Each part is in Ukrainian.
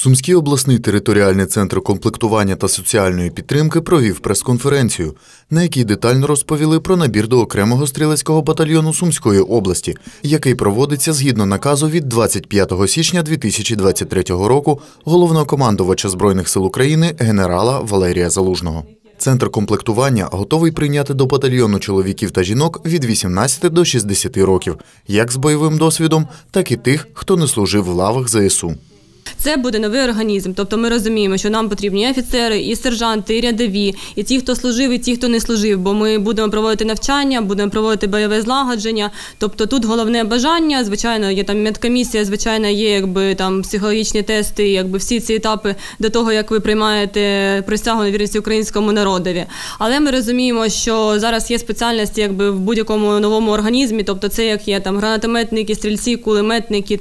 Сумський обласний територіальний центр комплектування та соціальної підтримки провів прес-конференцію, на якій детально розповіли про набір до окремого стрілецького батальйону Сумської області, який проводиться згідно наказу від 25 січня 2023 року головнокомандувача Збройних сил України генерала Валерія Залужного. Центр комплектування готовий прийняти до батальйону чоловіків та жінок від 18 до 60 років, як з бойовим досвідом, так і тих, хто не служив в лавах ЗСУ. Це буде новий організм, тобто ми розуміємо, що нам потрібні і офіцери, і сержанти, і рядові, і ті, хто служив, і ті, хто не служив, бо ми будемо проводити навчання, будемо проводити бойове злагодження, тобто тут головне бажання, звичайно, є там медкомісія, звичайно, є там психологічні тести, всі ці етапи до того, як ви приймаєте присягу на вірність українському народові. Але ми розуміємо, що зараз є спеціальності в будь-якому новому організмі, тобто це як є гранатометники, стрільці, кулеметники,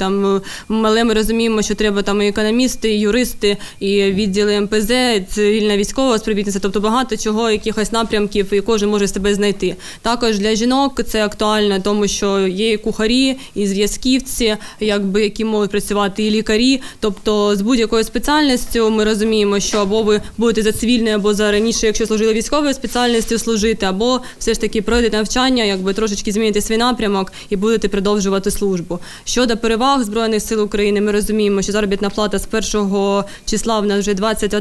але ми розуміємо, що треба і економісти, і юристи, і відділи МПЗ, цивільна військова співробітниця, тобто багато чого, якихось напрямків, і кожен може себе знайти. Також для жінок це актуально, тому що є і кухарі, і зв'язківці, які можуть працювати, і лікарі, тобто з будь-якою спеціальністю ми розуміємо, що або ви будете за цивільною, або за раніше, якщо служили військовою спеціальністю, служити, або все ж таки пройдете навчання, трошечки зміните свій напрямок і будете продовжувати службу. Щодо переваг Збройних сил України, ми розуміємо, що заробітна плата з 1 числа в нас вже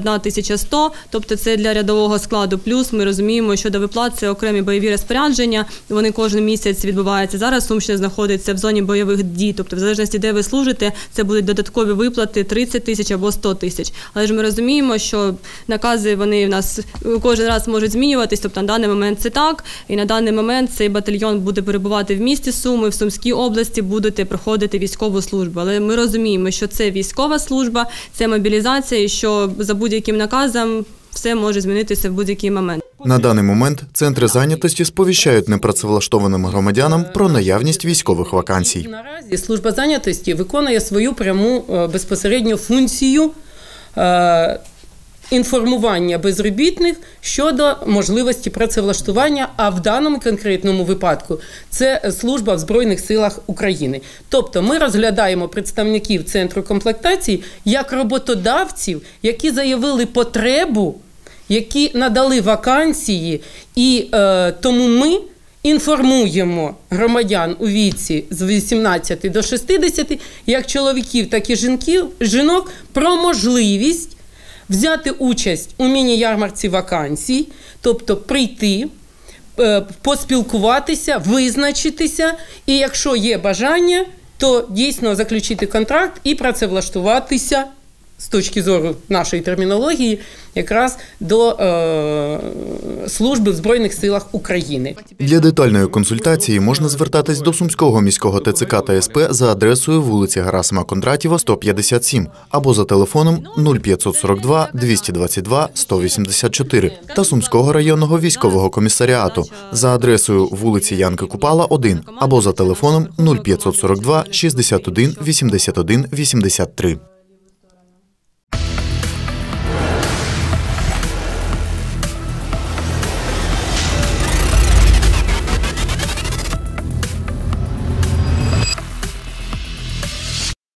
21 100, тобто це для рядового складу. Плюс ми розуміємо, що до виплат це окремі бойові розпорядження, вони кожен місяць відбуваються. Зараз Сумщина знаходиться в зоні бойових дій, тобто в залежності, де ви служите, це будуть додаткові виплати 30 тисяч або 100 тисяч. Але ж ми розуміємо, що накази вони в нас кожен раз можуть змінюватись, тобто на даний момент це так, і на даний момент цей батальйон буде перебувати в місті Суми, в Сумській області будете проходити військову службу. Але ми розуміємо, що це військова служба, це мобілізація, і що за будь-яким наказом все може змінитися в будь-який момент. На даний момент центри зайнятості сповіщають непрацевлаштованим громадянам про наявність військових вакансій. Наразі служба зайнятості виконує свою пряму безпосередньо функцію інформування безробітних щодо можливості працевлаштування, а в даному конкретному випадку це служба в Збройних силах України. Тобто ми розглядаємо представників центру комплектації як роботодавців, які заявили потребу, які надали вакансії, і тому ми інформуємо громадян у віці з 18 до 60, як чоловіків, так і жінок, про можливість взяти участь у міні-ярмарці вакансій, тобто прийти, поспілкуватися, визначитися, і якщо є бажання, то дійсно заключити контракт і працевлаштуватися, з точки зору нашої термінології, якраз до служби в Збройних силах України. Для детальної консультації можна звертатись до Сумського міського ТЦК та СП за адресою вулиці Герасима Кондратєва, 157, або за телефоном 0542 222 184 та Сумського районного військового комісаріату за адресою вулиці Янки Купала, 1, або за телефоном 0542 61 81 83.